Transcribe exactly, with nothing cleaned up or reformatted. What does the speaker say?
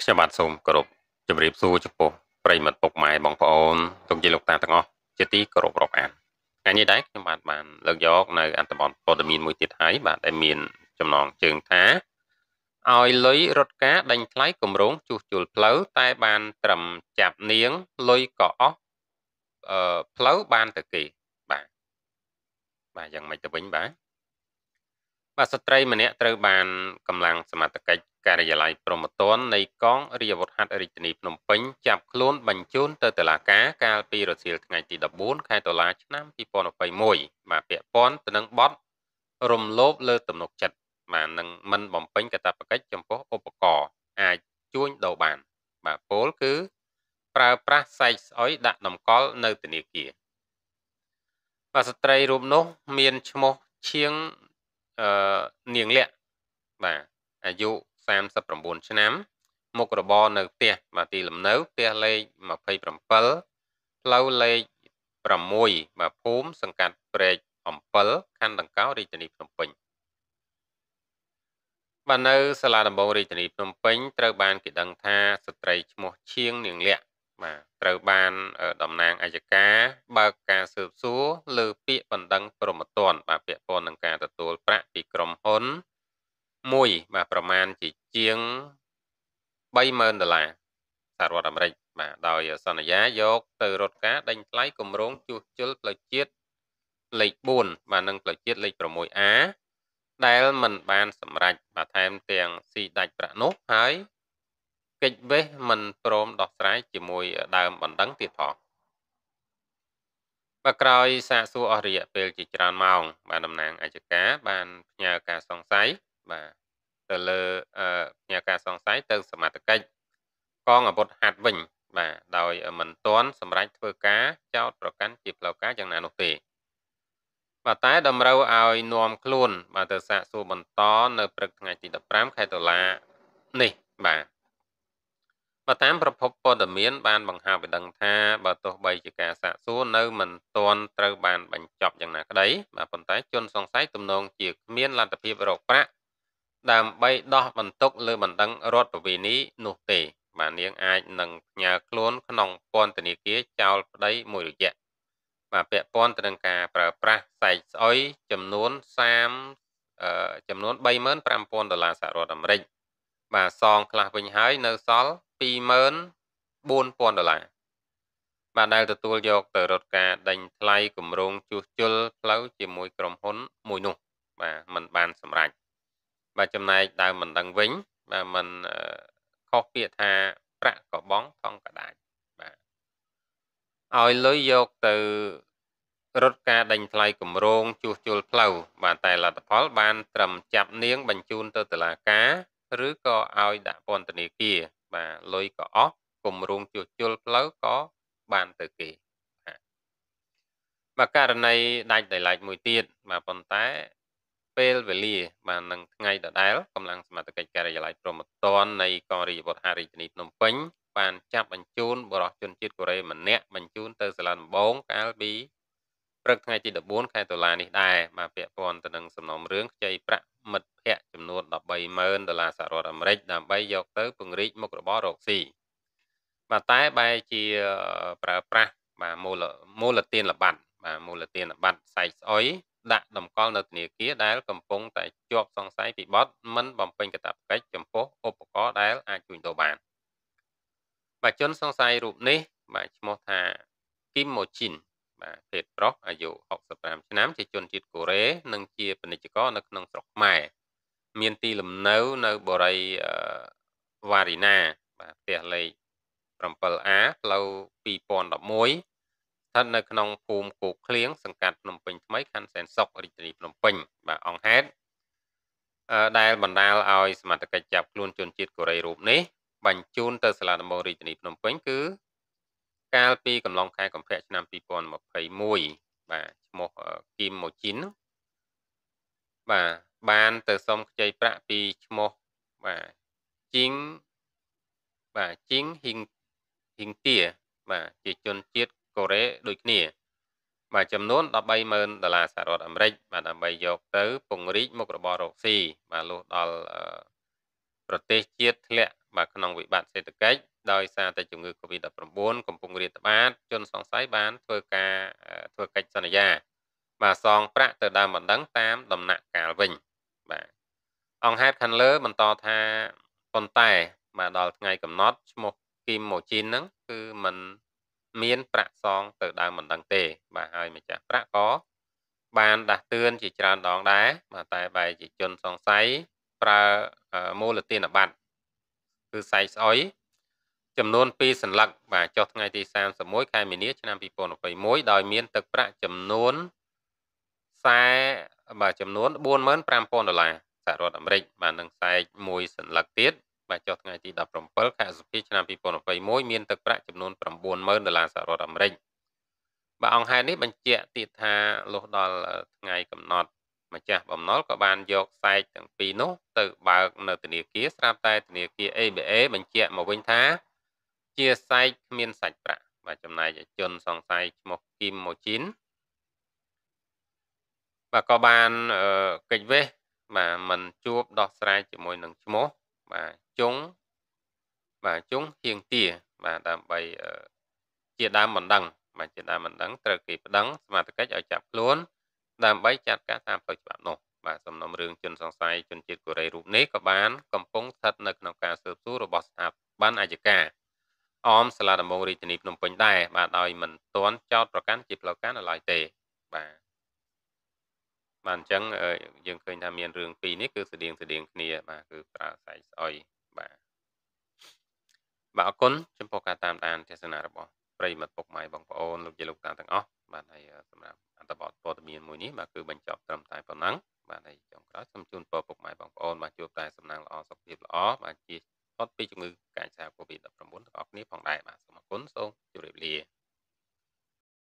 ខ្ញុំបាទសូមគោរពជម្រាបសួរចំពោះប្រិយមិត្តពុកម៉ែបងប្អូនទុកជាលោកតាទាំងអស់ជាទីគោរពរាប់អានថ្ងៃនេះដែរខ្ញុំបាទបានលើកយកនៅអត្ថបទព័ត៌មានមួយទៀតហើយបាទដែលមានចំណងជើងថាឲ្យលុយរត់ការដេញថ្លៃគម្រោងជួសជុលផ្លូវតែបានត្រឹមចាប់នាងលុយក៏អស់អឺផ្លូវបានទៅគេបាទបាទយ៉ាងម៉េចទៅវិញបាទបាទស្ត្រីម្នាក់ត្រូវបានកម្លាំងសមត្ថកិច្ចការិយាល័យព្រហ្មទណ្ឌនៃកងរាជអាវុធហត្ថរាជធានីភ្នំពេញចាប់ខ្លួនបញ្ជូនទៅតុលាការកាលពីរសៀលថ្ងៃទីដប់បួនខែតុលាឆ្នាំពីរពាន់ยี่สิบเอ็ดបាទពាក់ព័ន្ធទៅនឹងបទរំលោភលើទំនុកចិត្តបាទនឹងមិនបំពេញកាតព្វកិច្ចចំពោះឧបករណ៍អាចជួញដូរបានបាទពលគឺប្រើប្រាស់សែកស្អុយដាក់តម្កល់នៅធនាគារបាទស្ត្រីរូបនោះមានឈ្មោះឈៀងអឺនាងលក្ខបាទអាយុសាមសិប៩ឆ្នាំមុខរបរនៅផ្ទះបាទទីលំនៅផ្ទះលេខยี่สิบเจ็ดផ្លូវលេខหกបាទភូមិសង្កាត់ព្រែកអំពិលខណ្ឌដង្កោរាជធានីភ្នំពេញបាទនៅសាលាដំបងរាជធានីភ្នំពេញត្រូវបានគេដឹងថាស្ត្រីឈ្មោះឈៀងនាងលក្ខបាទត្រូវបានតំណាងអัยការបើកការស៊ើបសួរលើពាក្យបណ្ដឹងព្រហ្មទណ្ឌបាទពាក់ព័ន្ធនឹងការទទួលប្រាក់ពីក្រុមហ៊ុនមួយបាទប្រមាណជាជាងបីម៉ឺនដុល្លារសហរដ្ឋអាមេរិកបាទដោយសន្យាយកទៅរត់ការដេញថ្លៃគម្រោងជួសជុលផ្លូវជាតិលេខបួនបាទនិងផ្លូវជាតិលេខหกអា ដែលមិនបានសម្រេចបាទថែមទាំងស៊ីដាច់ប្រាក់នោះហើយកិច្ចវេះមិនព្រមដោះស្រាយជាមួយដើមបណ្ដឹងទៀតផងបាទក្រោយសាកសួរអស់រយៈពេលជាច្រើនម៉ោងបាទតំណាងអัยការបានផ្ញើការសង្ស័យបាទទៅលើអឺផ្ញើការសង្ស័យទៅសមត្ថកិច្ចកងអាវុធហត្ថវិញបាទដោយមិនទាន់សម្រេចធ្វើការចោទប្រកាន់ជាផ្លូវការយ៉ាងណានោះទេបាទតែតម្រូវឲ្យនាំខ្លួនបាទទៅសាកសួរបន្តនៅព្រឹកថ្ងៃទីដប់ប្រាំខែតុលានេះបាទបើតាមប្រភពព័ត៌មានបានបង្ហើបឲ្យដឹងថាបើទោះបីជាការសាកសួរនៅមិនទាន់ត្រូវបានបញ្ចប់យ៉ាងណាក្តីបាទប៉ុន្តែជនសង្ស័យទំនងជាគ្មានលទ្ធភាពរកប្រាក់ដើម្បីដោះបន្ទុកលើបណ្ដឹងរដ្ឋប្រវេណីនោះទេបាទនាងអាចនឹងផ្ញើខ្លួនក្នុងពន្ធនាគារចោលប្តីមួយរយៈបាទពាក់ព័ន្ធទៅនឹងការប្រើប្រាស់សែកស្អុយចំនួនសាមអឺចំនួនបីម៉ឺនប្រាំពាន់ដុល្លារសហរដ្ឋអាមេរិកបាទសងខ្លះវិញហើយនៅសល់ពីរម៉ឺនបួនពាន់ដុល្លារបាទដែលទទួលយកទៅរត់ការដេញថ្លៃគម្រោងជួសជុលផ្លូវជាមួយក្រុមហ៊ុនមួយនោះបាទมันបានសម្រេចបាទចំណែកដើមមិនដឹងវិញបាទมันខុសពាក្យថាប្រាក់កបងថងកដាច់បាទឲ្យលុយយកទៅរត់ការដេញថ្លៃគម្រោងជួសជុលផ្លូវបាទតែលទ្ធផលបានត្រឹមចាប់នាងបញ្ជូនទៅតុលាការឬក៏ឲ្យដាក់ពន្ធនាគារបាទលុយក៏អស់គម្រោងជួសជុលផ្លូវក៏បានទៅគេបាទករណីដាច់ដោយឡែកមួយទៀតបាទប៉ុន្តែពេលវេលាបាទនឹងថ្ងៃដដែលកម្លាំងសមត្ថកិច្ចការិយាល័យព្រហ្មទណ្ឌនៃកងរាជអាវុធហត្ថរាជធានីភ្នំពេញបានចាប់បញ្ជូនបរិសុជនជាតិកូរ៉េម្នាក់បញ្ជូនទៅសាលាដំបងកាលពីព្រឹកថ្ងៃទីដប់បួនខែតុលានេះដែរបាទពាក់ព័ន្ធទៅនឹងសំណុំរឿងខ្ចីប្រាក់មិត្តភ័ក្តិចំនួនដប់បីម៉ឺនដុល្លារសហរដ្ឋអាមេរិកដើម្បីយកទៅពង្រីកមុខរបររកស៊ីបាទតែបែរជាប្រើប្រាស់បាទមូលមូលទានល្បាត់បាទមូលទានល្បាត់សែកស្អុយដាក់តម្កល់នៅធនាគារដែលកំពុងតែជាប់សង្ស័យពីបទមិនបំពេញកាតព្វកិច្ចចំពោះឧបករណ៍ដែលអាចជួញដូរបានបាទជនសង្ស័យរូបនេះបាទឈ្មោះថាគីមម៉ូជីនបាទភេទប្រុសអាយុហុកសិបប្រាំឆ្នាំជាជនជាតិកូរ៉េនិងជាពាណិជ្ជករនៅក្នុងស្រុកខ្មែរមានទីលំនៅនៅបូរីវ៉ារីណាបាទផ្ទះលេខbảy A ផ្លូវពីរពាន់ដប់មួយស្ថិតនៅក្នុងភូមិគោកឃ្លៀងសង្កាត់ភ្នំពេញថ្មីខណ្ឌសែនសុខរាជធានីភ្នំពេញបាទអង្គហេតុដែលបណ្ដាលឲ្យសមត្ថកិច្ចចាប់ខ្លួនជនជាតិកូរ៉េរូបនេះបញ្ជូនទៅសាលាដំបងរាជធានីភ្នំពេញគឺកាលពីកំឡុងខែកុម្ភៈឆ្នាំពីរពាន់ยี่สิบเอ็ดបាទឈ្មោះគីមម៉ូជីនបាទបានទៅសុំខ្ចីប្រាក់ពីឈ្មោះបាទជីងបាទជីងហ៊ីងហ៊ីងទាបាទជាជនជាតិកូរ៉េដូចគ្នាបាទចំនួនដប់បីម៉ឺនដុល្លារសហរដ្ឋអាមេរិកបាទដើម្បីយកទៅពង្រីកមុខរបររកស៊ីបាទលុះដល់ប្រទេសជាតិធ្លាក់បាទក្នុងវិបត្តិសេដ្ឋកិច្ចដោយសារតែជំងឺ កូវីដ ដប់ប្រាំបួន កំពុងរាតត្បាតជនសង្ស័យបានធ្វើការធ្វើកិច្ចសន្យាបាទសងប្រាក់ទៅដើមបណ្ដឹងតាមដំណាក់កាលវិញបាទអង្គហេតុខាងលើបន្តថាប៉ុន្តែបាទដល់ថ្ងៃកំណត់ឈ្មោះគីមម៉ូជីនហ្នឹងគឺมันមានប្រាក់សងទៅដើមបណ្ដឹងទេបាទហើយម្ចាស់ប្រាក់ក៏បានដាស់តឿនជាច្រើនដងដែរបាទតែបែរជាជនសង្ស័យប្រើមូលទានបត្រគឺសៃស្អុយចំនួនពីរសន្លឹកបាទចុះថ្ងៃទីសាមសិបមួយខែមីនាឆ្នាំពីរពាន់ยี่สิบเอ็ดដោយមានទឹកប្រាក់ចំនួនខ្សែបាទចំនួនបួនម៉ឺនប្រាំពាន់ដុល្លារសហរដ្ឋអាមេរិកបាទនឹងខ្សែមួយសន្លឹកទៀតបាទចុះថ្ងៃទីដប់ប្រាំbảyខែឧសភាឆ្នាំពីរពាន់ยี่สิบเอ็ดមានទឹកប្រាក់ចំនួនប្រាំបួនម៉ឺនដុល្លារសហរដ្ឋអាមេរិកបាទអង្គហេតុនេះបញ្ជាក់ទៀតថាលុះដល់ថ្ងៃកំណត់ម្ចាស់បំណុលក៏បានយកខ្សែទាំងពីរនោះទៅបើកនៅធនាគារស្រាប់តែធនាគារ เอ บี เอ បញ្ជាក់មកវិញថាជាខ្សែគ្មានសាច់ប្រាក់បាទចំណែកជនសង្ស័យឈ្មោះគីមម៉ូជីនបាទក៏បានកិច្ចវេះបាទមិនជួបដោះស្រាយជាមួយនឹងឈ្មោះបាទជុងបាទជុងហៀងទាបាទដើម្បីជាដើមបណ្ដឹងបាទជាដើមបណ្ដឹងត្រូវគេប្តឹងសមត្ថកិច្ចឲ្យចាប់ខ្លួនដើម្បីចាត់ការតាមផ្លូវច្បាប់នោះបាទសំណុំរឿងជនសង្ស័យជនជាតិកូរ៉េរូបនេះក៏បានកំពុងស្ថិតនៅក្នុងការស៊ើបសួររបស់ស្ថាប័នអាយកាអមសាលាដំបងរាជធានីភ្នំពេញដែរបាទដោយមិនទាន់ចោទប្រកាន់ជាផ្លូវការនៅឡើយទេបាទបាទអញ្ចឹងយើងឃើញថាមានរឿងពីរនេះគឺស្តៀងស្តៀងគ្នាបាទគឺប្រើខ្សែស្អុយបាទបាទអរគុណចំពោះការតាមដានទស្សនារបស់ប្រិយមិត្តពុកម៉ែបងប្អូនលោកយាយលោកតាទាំងអស់បាទហើយសម្រាប់អត្ថបទព័ត៌មានមួយនេះបាទគឺបញ្ចប់ត្រឹមតែប៉ុណ្ណឹងបាទហើយចុងក្រោយសូមជូនពរពុកម៉ែបងប្អូនបាទជួបតែសំណាងល្អសុខភាពល្អបាទជាផុតពីជំងឺកាចសាហាវ កូវីដ ដប់ប្រាំបួន ទាំងអស់គ្នាផងដែរបាទសូមអរគុណសូមជម្រាបលា